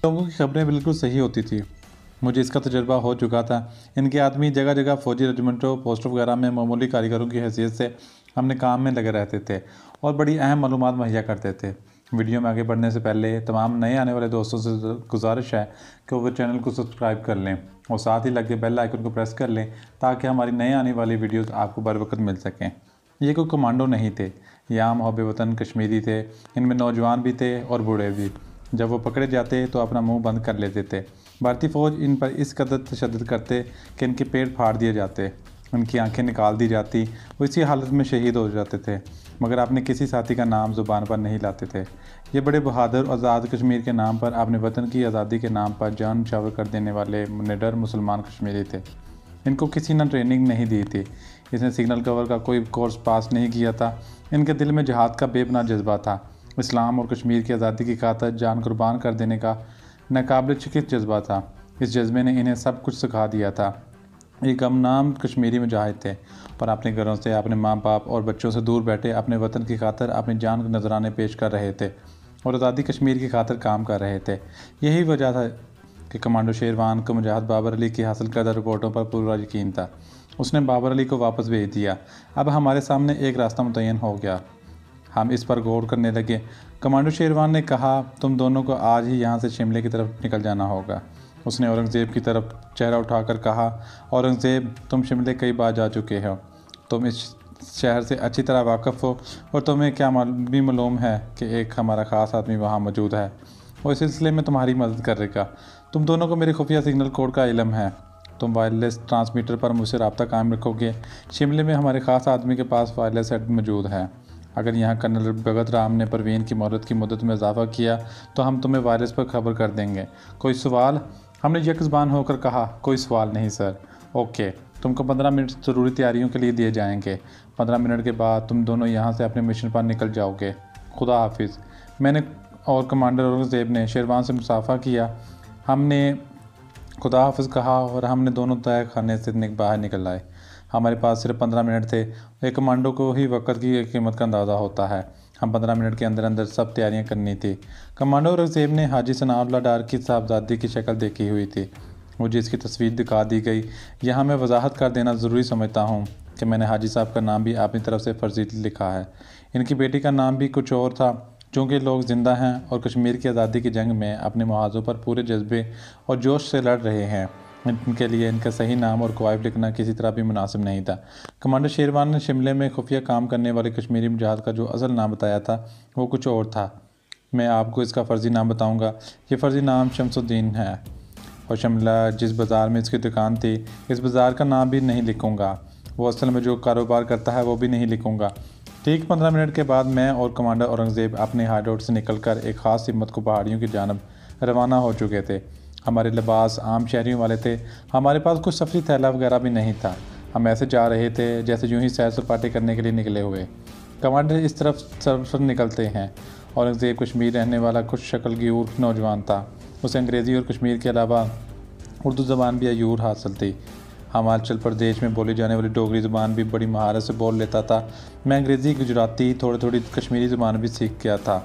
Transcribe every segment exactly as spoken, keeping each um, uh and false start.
लोगों की खबरें बिल्कुल सही होती थी। मुझे इसका तजुर्बा हो चुका था। इनके आदमी जगह जगह फौजी रेजिमेंटों, पोस्टर वगैरह में मामूली कारीगरों की हैसियत से अपने काम में लगे रहते थे और बड़ी अहम मालूमात मुहैया करते थे। वीडियो में आगे बढ़ने से पहले तमाम नए आने वाले दोस्तों से गुजारिश है कि वो चैनल को सब्सक्राइब कर लें और साथ ही लगे बेल आइकन को प्रेस कर लें ताकि हमारी नए आने वाली वीडियोस आपको बर वक्त मिल सकें। ये कोई कमांडो नहीं थे, ये आम हौबे वतन कश्मीरी थे। इनमें नौजवान भी थे और बूढ़े भी। जब वो पकड़े जाते तो अपना मुंह बंद कर लेते थे। भारतीय फ़ौज इन पर इस कदर तशद्दुद करते कि इनके पेट फाड़ दिए जाते, उनकी आंखें निकाल दी जाती, वो इसी हालत में शहीद हो जाते थे, मगर अपने किसी साथी का नाम ज़ुबान पर नहीं लाते थे। ये बड़े बहादुर आज़ाद कश्मीर के नाम पर, अपने वतन की आज़ादी के नाम पर जान न्यौछावर कर देने वाले निडर मुसलमान कश्मीरी थे। इनको किसी ने ट्रेनिंग नहीं दी थी, इसने सिग्नल कवर का कोई कोर्स पास नहीं किया था। इनके दिल में जिहाद का बेपनाह जज्बा था, इस्लाम और कश्मीर की आज़ादी की खातिर जान कुर्बान कर देने का नाकाबिल शिकस्त जज्बा था। इस जज्बे ने इन्हें सब कुछ सिखा दिया था। ये गमनाम कश्मीरी मुजाहिद थे और अपने घरों से, अपने माँ बाप और बच्चों से दूर बैठे अपने वतन की खातिर अपनी जान के नजराने पेश कर रहे थे और आज़ादी कश्मीर की खातिर काम कर रहे थे। यही वजह था कि कमांडो शेरवान को मुजाहिद बाबर अली की हासिल करदा रिपोर्टों पर पूरा यकीन था। उसने बाबर अली को वापस भेज दिया। अब हमारे सामने एक रास्ता मुतय्यन हो गया। हम इस पर गौर करने लगे। कमांडो शेरवान ने कहा, तुम दोनों को आज ही यहाँ से शिमले की तरफ निकल जाना होगा। उसने औरंगज़ेब की तरफ चेहरा उठाकर कहा, औरंगज़ेब, तुम शिमले कई बार जा चुके हो, तुम इस शहर से अच्छी तरह वाकिफ़ हो और तुम्हें क्या भी मालूम है कि एक हमारा ख़ास आदमी वहाँ मौजूद है और इस सिलसिले में तुम्हारी मदद करेगा। तुम दोनों को मेरे खुफिया सिग्नल कोड का इल्म है। तुम वायरलेस ट्रांसमीटर पर मुझसे रब्ता कायम रखोगे। शिमले में हमारे ख़ास आदमी के पास वायरलेस सेट मौजूद है। अगर यहाँ कर्नल भगत राम ने परवीन की मोहलत की मुद्दत में इजाफा किया तो हम तुम्हें वायरलेस पर खबर कर देंगे। कोई सवाल? हमने यकज़बान होकर कहा, कोई सवाल नहीं सर। ओके, तुमको पंद्रह मिनट ज़रूरी तैयारियों के लिए दिए जाएंगे। पंद्रह मिनट के बाद तुम दोनों यहाँ से अपने मिशन पर निकल जाओगे। खुदा हाफिज़। मैंने और कमांडर औरंगज़ेब ने शेरवान से मुसाफा किया। हमने खुदा हाफिज़ कहा और हमने दोनों तय खाने से बाहर निकल आए। हमारे पास सिर्फ पंद्रह मिनट थे। एक कमांडो को ही वक्त की कीमत का अंदाज़ा होता है। हम पंद्रह मिनट के अंदर अंदर सब तैयारियां करनी थी। कमांडो औरंगज़ेब ने हाजी सनाउल्लाह डार की साहबजादी की शक्ल देखी हुई थी। मुझे इसकी तस्वीर दिखा दी गई। यहाँ मैं वजाहत कर देना ज़रूरी समझता हूँ कि मैंने हाजी साहब का नाम भी अपनी तरफ से फर्जी लिखा है। इनकी बेटी का नाम भी कुछ और था। चूँकि लोग ज़िंदा हैं और कश्मीर की आज़ादी की जंग में अपने मुहाज़ों पर पूरे जज्बे और जोश से लड़ रहे हैं, इनके लिए इनका सही नाम और कवायद लिखना किसी तरह भी मुनासिब नहीं था। कमांडर शेरवान ने शिमले में खुफिया काम करने वाले कश्मीरी मुजाहिद का जो असल नाम बताया था वो कुछ और था। मैं आपको इसका फ़र्ज़ी नाम बताऊंगा। ये फ़र्ज़ी नाम शमसुद्दीन है और शिमला जिस बाज़ार में इसकी दुकान थी, इस बाज़ार का नाम भी नहीं लिखूँगा। वो असल में जो कारोबार करता है वो भी नहीं लिखूँगा। ठीक पंद्रह मिनट के बाद मैं और कमांडर औरंगज़ेब अपने हाइडआउट से निकलकर एक ख़ास हिम्मत को पहाड़ियों की जानब रवाना हो चुके थे। हमारे लिबास आम शहरियों वाले थे। हमारे पास कुछ सफरी थैला वगैरह भी नहीं था। हम ऐसे जा रहे थे जैसे यूं ही सैर सपाटे करने के लिए निकले हुए। कमांडर इस तरफ सफर निकलते हैं। औरंगज़ेब कश्मीर रहने वाला कुछ शक्ल गियूर नौजवान था। उसे अंग्रेज़ी और कश्मीर के अलावा उर्दू ज़बान भी अयूर हासिल थी। हिमाचल प्रदेश में बोली जाने वाली डोगरी ज़बान भी बड़ी महारत से बोल लेता था। मैं अंग्रेज़ी, गुजराती, थोड़ी थोड़ी कश्मीरी ज़बान भी सीख गया था।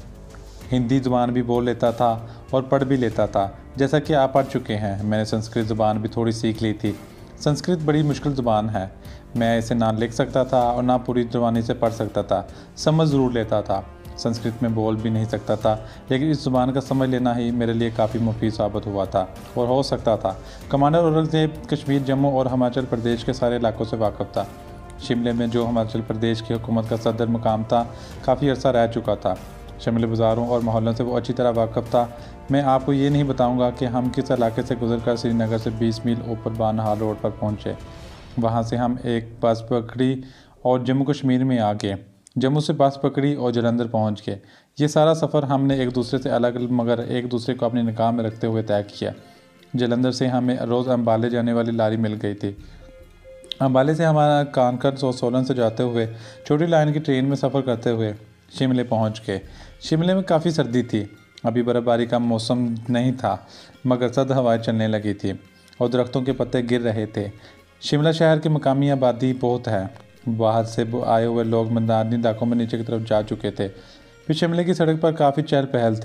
हिंदी ज़ुबान भी बोल लेता था और पढ़ भी लेता था, जैसा कि आप पढ़ चुके हैं। मैंने संस्कृत ज़ुबान भी थोड़ी सीख ली थी। संस्कृत बड़ी मुश्किल ज़ुबान है। मैं इसे ना लिख सकता था और ना पूरी ज़ुबानी से पढ़ सकता था। समझ ज़रूर लेता था। संस्कृत में बोल भी नहीं सकता था, लेकिन इस ज़ुबान का समझ लेना ही मेरे लिए काफ़ी मुफीद साबित हुआ था और हो सकता था। कमांडर औरंगज़ेब कश्मीर, जम्मू और हिमाचल प्रदेश के सारे इलाकों से वाकिफ़ था। शिमले में जो हिमाचल प्रदेश की हुकूमत का सदर मुकाम था, काफ़ी अर्सा रह चुका था। शिमले बाज़ारों और माहौलों से वो अच्छी तरह वाकिफ़ था। मैं आपको ये नहीं बताऊंगा कि हम किस इलाके से गुजरकर श्रीनगर से बीस मील ऊपर बानहाल रोड पर पहुंचे। वहां से हम एक बस पकड़ी और जम्मू कश्मीर में आ गए। जम्मू से बस पकड़ी और जलंधर पहुंच गए। ये सारा सफ़र हमने एक दूसरे से अलग मगर एक दूसरे को अपनी निगाह में रखते हुए तय किया। जलंधर से हमें रोज़ अम्बाले जाने वाली लारी मिल गई थी। अम्बाले से हमारा कानकर और सोलन से जाते हुए छोटी लाइन की ट्रेन में सफ़र करते हुए शिमले पहुंच गए। शिमले में काफ़ी सर्दी थी। अभी बर्फ़बारी का मौसम नहीं था, मगर सर्द हवाएं चलने लगी थी और दरख्तों के पत्ते गिर रहे थे। शिमला शहर की मकामी आबादी बहुत है। बाहर से आए हुए लोग मैदानी इलाकों में नीचे की तरफ जा चुके थे। फिर शिमले की सड़क पर काफ़ी चहल पहल थी।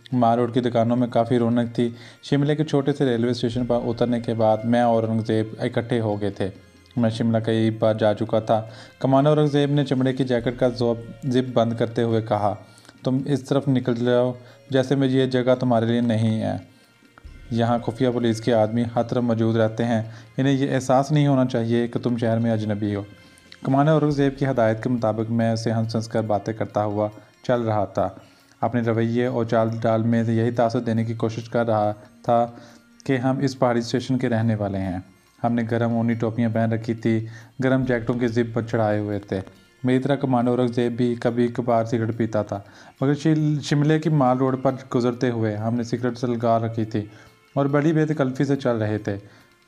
माल रोड की दुकानों में काफ़ी रौनक थी। शिमले के छोटे से रेलवे स्टेशन पर उतरने के बाद मैं और औरंगज़ेब इकट्ठे हो गए थे। मैं शिमला कई बार जा चुका था। कमांडर औरंगज़ेब ने चमड़े की जैकेट का जोब जिप बंद करते हुए कहा, तुम इस तरफ निकल जाओ, जैसे में ये जगह तुम्हारे लिए नहीं है। यहाँ खुफिया पुलिस के आदमी हर तरफ मौजूद रहते हैं। इन्हें यह एहसास नहीं होना चाहिए कि तुम शहर में अजनबी हो। कमांडर औरंगज़ेब की हदायत के मुताबिक मैं उसे हंस हंस कर बातें करता हुआ चल रहा था। अपने रवैये और चाल डाल में यही तासर देने की कोशिश कर रहा था कि हम इस पहाड़ी स्टेशन के रहने वाले हैं। हमने गर्म ऊनी टोपियाँ पहन रखी थी, गर्म जैकेटों के जिप पर चढ़ाए हुए थे। मेरी तरह कमांडर औरंगज़ेब भी कभी कभार सिगरेट पीता था, मगर शिमले की माल रोड पर गुजरते हुए हमने सिगरेट सलगा रखी थी और बड़ी बेतकल्फ़ी से चल रहे थे।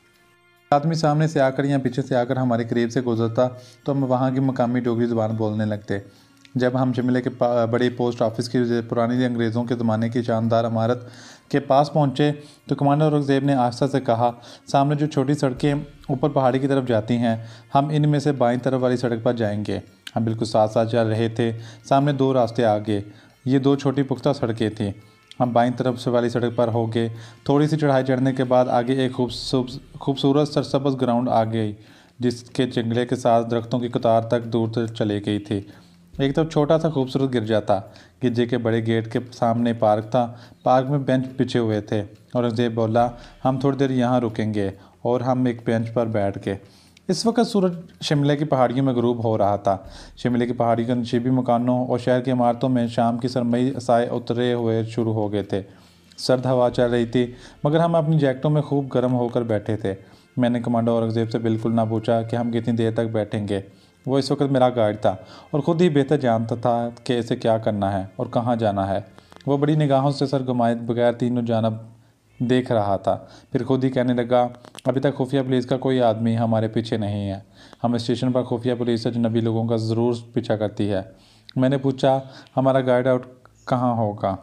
आदमी सामने से आकर या पीछे से आकर हमारे करीब से गुजरता तो हम वहाँ की मकामी डोगरी ज़ुबान बोलने लगते। जब हम शिमले के बड़े पोस्ट ऑफिस की पुरानी अंग्रेज़ों के ज़माने की शानदार इमारत के पास पहुँचे तो कमांडर औरंगज़ेब ने आस्था से कहा, सामने जो छोटी सड़कें ऊपर पहाड़ी की तरफ जाती हैं, हम इनमें से बाईं तरफ वाली सड़क पर जाएंगे। हम बिल्कुल साथ साथ चल रहे थे। सामने दो रास्ते आगे, ये दो छोटी पुख्ता सड़कें थीं। हम बाईं तरफ से वाली सड़क पर हो गए। थोड़ी सी चढ़ाई चढ़ने के बाद आगे एक खूबसूरत सरसब्ज़ ग्राउंड आ गई, जिसके जंगले के साथ दरख्तों की कतार तक दूर तक चले गई थी। एक तरफ छोटा सा खूबसूरत गिरजा था। गिरजे के बड़े गेट के सामने पार्क था। पार्क में बेंच बिछे हुए थे। औरंगज़ेब बोला, हम थोड़ी देर यहाँ रुकेंगे, और हम एक बेंच पर बैठ गए। इस वक्त सूरज शिमले की पहाड़ियों में गरूब हो रहा था। शिमले की पहाड़ी के नशीबी मकानों और शहर की इमारतों में शाम की सरमई साए उतरे हुए शुरू हो गए थे। सर्द हवा चल रही थी, मगर हम अपनी जैकेटों में खूब गर्म होकर बैठे थे। मैंने कमांडर औरंगज़ेब से बिल्कुल ना पूछा कि हम कितनी देर तक बैठेंगे। वो इस वक्त मेरा गाइड था और ख़ुद ही बेहतर जानता था कि इसे क्या करना है और कहाँ जाना है। वो बड़ी निगाहों से सर घुमाए बगैर तीनों जानब देख रहा था। फिर खुद ही कहने लगा, अभी तक खुफिया पुलिस का कोई आदमी हमारे पीछे नहीं है। हम स्टेशन पर खुफिया पुलिस अजनबी लोगों का ज़रूर पीछा करती है। मैंने पूछा, हमारा गाइड आउट कहाँ होगा?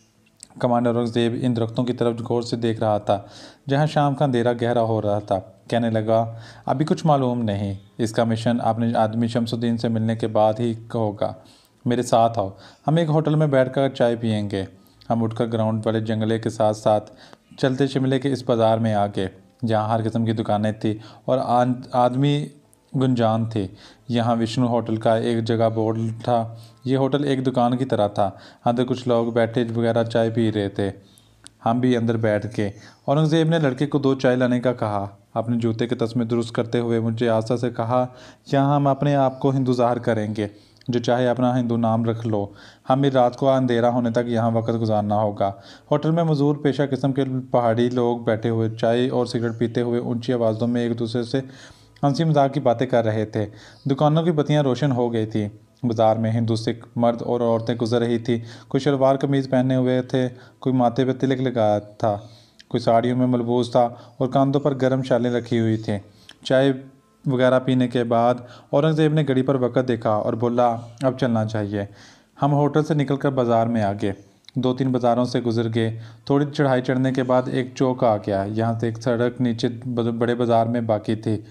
कमांडर औरंगज़ेब इन दरख्तों की तरफ गौर से देख रहा था, जहाँ शाम का अंधेरा गहरा हो रहा था। कहने लगा, अभी कुछ मालूम नहीं। इसका मिशन अपने आदमी शमसुद्दीन से मिलने के बाद ही होगा। मेरे साथ आओ, हम एक होटल में बैठकर चाय पियेंगे। हम उठकर ग्राउंड वाले जंगले के साथ साथ चलते शिमले के इस बाज़ार में आ गए, जहाँ हर किस्म की दुकानें थी और आदमी गुंजान थे। यहाँ विष्णु होटल का एक जगह बोर्ड था। ये होटल एक दुकान की तरह था। अंदर कुछ लोग बैठे वगैरह चाय पी रहे थे। हम भी अंदर बैठ के। औरंगज़ेब ने लड़के को दो चाय लाने का कहा। अपने जूते के तस्मे दुरुस्त करते हुए मुझे आस्था से कहा, यहाँ हम अपने आप को हिंदू ज़ाहिर करेंगे, जो चाहे अपना हिंदू नाम रख लो। हमें रात को अंधेरा होने तक यहाँ वक्त गुजारना होगा। होटल में मजदूर पेशा किस्म के पहाड़ी लोग बैठे हुए चाय और सिगरेट पीते हुए ऊंची आवाज़ों में एक दूसरे से हंसी मजाक की बातें कर रहे थे। दुकानों की बत्तियाँ रोशन हो गई थी। बाज़ार में हिंदू सिख मर्द और औरतें गुजर रही थी। कोई शलवार कमीज़ पहने हुए थे, कोई माथे पर तिलक लगाया था, कोई साड़ियों में मलबूस था और कांधों पर गर्म शालें रखी हुई थी। चाय वगैरह पीने के बाद औरंगज़ेब ने घड़ी पर वक्त देखा और बोला, अब चलना चाहिए। हम होटल से निकलकर बाज़ार में आ गए। दो तीन बाज़ारों से गुजर गए। थोड़ी चढ़ाई चढ़ने के बाद एक चौक आ गया। यहाँ से एक सड़क नीचे बड़े बाज़ार में बाकी थी।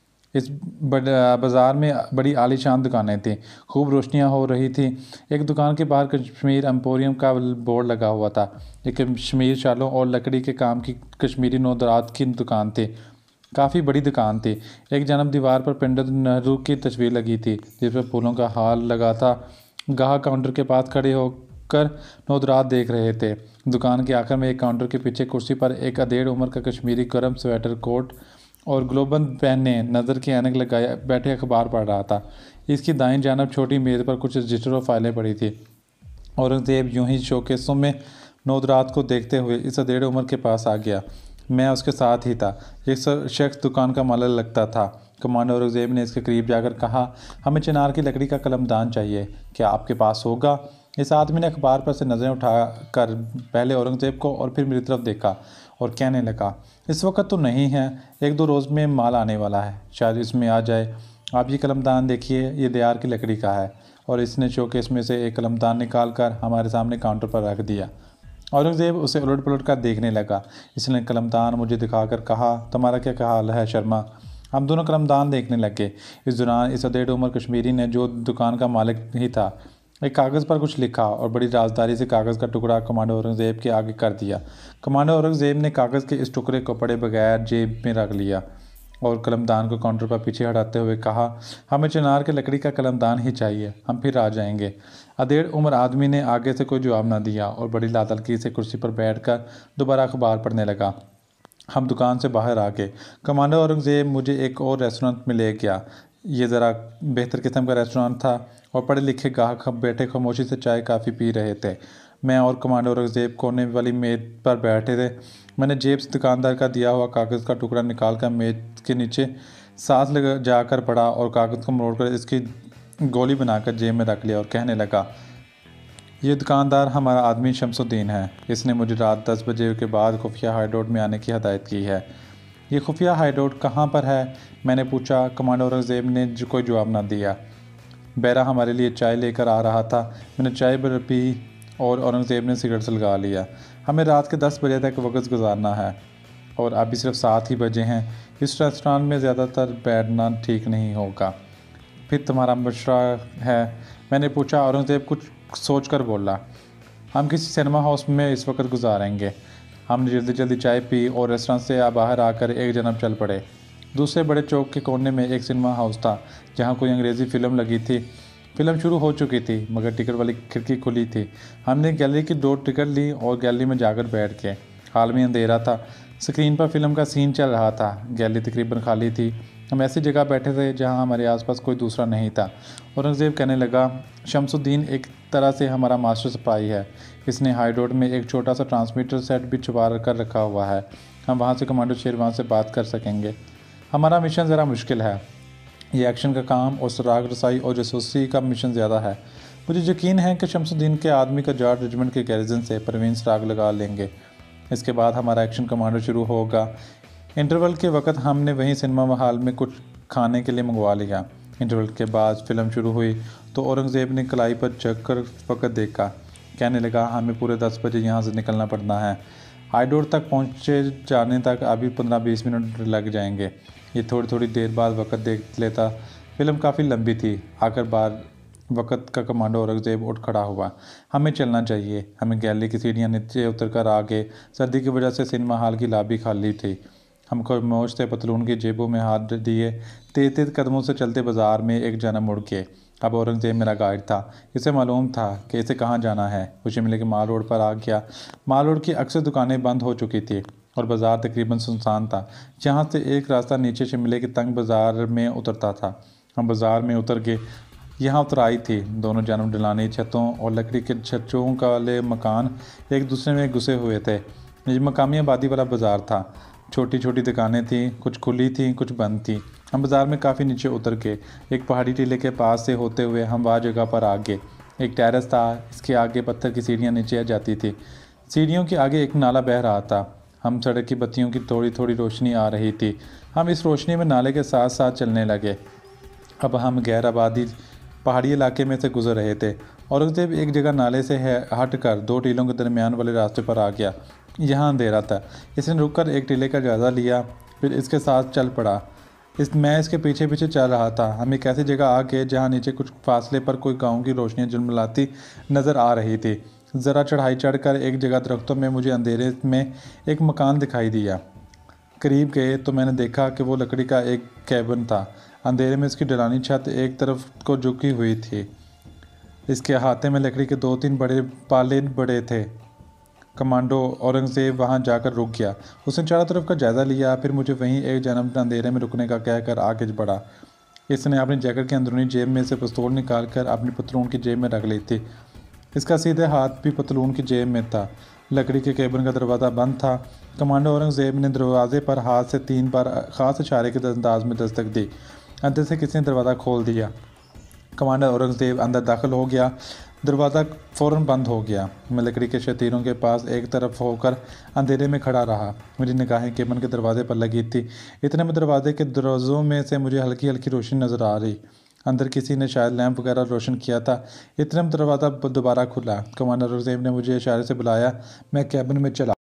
इस बाज़ार में बड़ी आलीशान दुकानें थीं। खूब रोशनियाँ हो रही थी। एक दुकान के बाहर कश्मीर एम्पोरियम का बोर्ड लगा हुआ था। एक कश्मीर शालों और लकड़ी के काम की कश्मीरी नौदरात की दुकान थी। काफ़ी बड़ी दुकान थी। एक जानब दीवार पर पंडित नेहरू की तस्वीर लगी थी, जिस पर फूलों का हार लगा था। गाहक काउंटर के पास खड़े होकर नौदरात देख रहे थे। दुकान के आखिर में एक काउंटर के पीछे कुर्सी पर एक अधेड़ उम्र का कश्मीरी गर्म स्वेटर कोट और ग्लोबन पहने नज़र की ऐनक लगाए बैठे अखबार पढ़ रहा था। इसकी दाईं जानब छोटी मेज़ पर कुछ रजिस्टर और फाइलें पड़ी थी। औरंगज़ेब यूं ही शोकेसों में नौदरात को देखते हुए इस अधेड़ उम्र के पास आ गया। मैं उसके साथ ही था। एक शख्स दुकान का मालिक लगता था। कमांडर औरंगज़ेब ने इसके करीब जाकर कहा, हमें चिनार की लकड़ी का कलमदान चाहिए, क्या आपके पास होगा? इस आदमी ने अखबार पर से नज़रें उठाकर पहले औरंगज़ेब को और फिर मेरी तरफ देखा और कहने लगा, इस वक्त तो नहीं है, एक दो रोज़ में माल आने वाला है, शायद इसमें आ जाए। आप ये कलमदान देखिए, ये देयार की लकड़ी का है। और इसने शोकेस में से एक कलमदान निकाल कर हमारे सामने काउंटर पर रख दिया। औरंगज़ेब उसे उलट पलट कर देखने लगा। इसने कलमदान मुझे दिखाकर कहा, तुम्हारा क्या हाल है शर्मा? हम दोनों कलमदान देखने लगे। इस दौरान इस अधेड़ उम्र कश्मीरी ने, जो दुकान का मालिक ही था, एक कागज़ पर कुछ लिखा और बड़ी राजदारी से कागज़ का टुकड़ा कमांडो औरंगज़ेब के आगे कर दिया। कमांडो औरंगज़ेब ने कागज़ के इस टुकड़े को पड़े बगैर जेब में रख लिया और कलमदान को काउंटर पर पीछे हटाते हुए कहा, हमें चिनार के लकड़ी का कलमदान ही चाहिए, हम फिर आ जाएंगे। अधेड़ उम्र आदमी ने आगे से कोई जवाब न दिया और बड़ी लातलकी से कुर्सी पर बैठकर दोबारा अखबार पढ़ने लगा। हम दुकान से बाहर आ गए। कमांडो औरंगज़ेब मुझे एक और रेस्टोरेंट में ले गया। ये ज़रा बेहतर किस्म का रेस्टोरेंट था और पढ़े लिखे गाहक बैठे खामोशी से चाय काफ़ी पी रहे थे। मैं और कमांडो औरंगज़ेब कोने वाली मेज़ पर बैठे थे। मैंने जेब से दुकानदार का दिया हुआ कागज़ का टुकड़ा निकाल कर मेज़ के नीचे सांस लगा जाकर पड़ा और कागज़ को मरोड़कर इसकी गोली बनाकर जेब में रख लिया और कहने लगा, ये दुकानदार हमारा आदमी शमसुद्दीन है। इसने मुझे रात दस बजे के बाद खुफिया हाइडआउट में आने की हदायत की है। ये खुफिया हाइडआउट कहाँ पर है? मैंने पूछा। कमांडो औरंगज़ेब ने जो कोई जवाब ना दिया। बैरा हमारे लिए चाय लेकर आ रहा था। मैंने चाय पी और औरंगज़ेब ने सिगरेट सुलगा लिया। हमें रात के दस बजे तक वक्त गुजारना है और अभी सिर्फ सात ही बजे हैं। इस रेस्टोरेंट में ज़्यादातर बैठना ठीक नहीं होगा। फिर तुम्हारा मशवरा है? मैंने पूछा। औरंगज़ेब कुछ सोच कर बोला, हम किसी सिनेमा हाउस में इस वक्त गुजारेंगे। हमने जल्दी जल्दी चाय पी और रेस्टोरेंट से बाहर आकर एक जनब चल पड़े। दूसरे बड़े चौक के कोने में एक सिनेमा हाउस था जहाँ कोई अंग्रेज़ी फ़िल्म लगी थी। फ़िल्म शुरू हो चुकी थी मगर टिकट वाली खिड़की खुली थी। हमने गैलरी की दो टिकट ली और गैलरी में जाकर बैठ गए। हाल में अंधेरा था। स्क्रीन पर फिल्म का सीन चल रहा था। गैलरी तकरीबन खाली थी। हम ऐसी जगह बैठे थे जहां हमारे आसपास कोई दूसरा नहीं था। औरंगज़ेब कहने लगा, शमसुद्दीन एक तरह से हमारा मास्टर स्पाई है। इसने हाइडआउट में एक छोटा सा ट्रांसमीटर सेट भी छुपा कर रखा हुआ है। हम वहां से कमांडो शेरवान से बात कर सकेंगे। हमारा मिशन ज़रा मुश्किल है। ये एक्शन का काम और सुराग रसाई और जासूसी का मिशन ज़्यादा है। मुझे यकीन है कि शमसुद्दीन के आदमी का जाट रेजिमेंट के गैरिजन से परवीन सुराग लगा लेंगे। इसके बाद हमारा एक्शन कमांडो शुरू होगा। इंटरवल के वक्त हमने वहीं सिनेमा हॉल में कुछ खाने के लिए मंगवा लिया। इंटरवल के बाद फिल्म शुरू हुई तो औरंगज़ेब ने कलाई पर जग कर वक्त देखा। कहने लगा, हमें पूरे दस बजे यहाँ से निकलना पड़ना है। हाइडआउट तक पहुँचे जाने तक अभी पंद्रह बीस मिनट लग जाएंगे। ये थोड़ी थोड़ी देर बाद वक्त देख लेता। फिल्म काफ़ी लंबी थी। आखिर बार वक्त का कमांडो औरंगज़ेब उठ खड़ा हुआ। हमें चलना चाहिए। हमें गैलरी की सीढ़ियाँ नीचे उतर कर आ गए। सर्दी की वजह से सिनेमा हॉल की लॉबी खाली थी। हम खामोश से पतलून की जेबों में हाथ दिए तेज तेज कदमों से चलते बाजार में एक जानब मुड़ के। अब औरंगज़ेब मेरा गाइड था। इसे मालूम था कि इसे कहाँ जाना है। खुशी मिले कि माल रोड पर आ गया। माल रोड की अक्सर दुकानें बंद हो चुकी थी और बाज़ार तकरीबन सुनसान था। जहाँ से एक रास्ता नीचे शिमले के तंग बाज़ार में उतरता था। हम बाज़ार में उतर के यहाँ उतराई थी। दोनों जानब ढलानी छतों और लकड़ी के छज्जों वाले मकान एक दूसरे में घुसे हुए थे। ये मकामी आबादी वाला बाज़ार था। छोटी छोटी दुकानें थीं, कुछ खुली थीं, कुछ बंद थीं। हम बाज़ार में काफ़ी नीचे उतर के एक पहाड़ी टीले के पास से होते हुए हम वह जगह पर आ गए। एक टेरेस था। इसके आगे पत्थर की सीढ़ियाँ नीचे आ जाती थी। सीढ़ियों के आगे एक नाला बह रहा था। हम सड़क की बत्तियों की थोड़ी थोड़ी रोशनी आ रही थी। हम इस रोशनी में नाले के साथ साथ चलने लगे। अब हम गैर आबादी पहाड़ी इलाके में से गुजर रहे थे। औरंगज़ेब एक जगह नाले से हट कर दो टीलों के दरमियान वाले रास्ते पर आ गया। यहाँ अंधेरा था। इसने रुककर एक टीले का जायज़ा लिया, फिर इसके साथ चल पड़ा। इस मैं इसके पीछे पीछे चल रहा था। हम एक ऐसी जगह आ गए जहाँ नीचे कुछ फासले पर कोई गांव की रोशनियाँ झिलमिलाती नज़र आ रही थी। ज़रा चढ़ाई चढ़कर एक जगह दरख्तों में मुझे अंधेरे में एक मकान दिखाई दिया। करीब गए तो मैंने देखा कि वो लकड़ी का एक कैबिन था। अंधेरे में इसकी ढलानी छत एक तरफ को झुकी हुई थी। इसके अहाते में लकड़ी के दो तीन बड़े पाले बड़े थे। कमांडो औरंगज़ेब वहां जाकर रुक गया। उसने चारों तरफ का जायज़ा लिया, फिर मुझे वहीं एक जानब अंधेरे में रुकने का कहकर आगे बढ़ा। इसने अपनी जैकेट के अंदरूनी जेब में से पिस्तौल निकालकर अपनी पतलून की जेब में रख ली थी। इसका सीधे हाथ भी पतलून की जेब में था। लकड़ी के केबिन का दरवाज़ा बंद था। कमांडो औरंगज़ेब ने दरवाजे पर हाथ से तीन बार ख़ास इशारे के अंदाज में दस्तक दी। अंदर से किसी ने दरवाज़ा खोल दिया। कमांडर औरंगज़ेब अंदर दाखिल हो गया। दरवाज़ा फ़ौरन बंद हो गया। मैं लकड़ी के शतीरों के पास एक तरफ होकर अंधेरे में खड़ा रहा। मेरी निगाहें केबिन के दरवाजे पर लगी थी। इतने में दरवाजे के दरवाज़ों में से मुझे हल्की हल्की रोशनी नज़र आ रही। अंदर किसी ने शायद लैंप वगैरह रोशन किया था। इतने में दरवाज़ा दोबारा खुला। कमांडर औरंगज़ेब ने मुझे इशारे से बुलाया। मैं केबिन में चला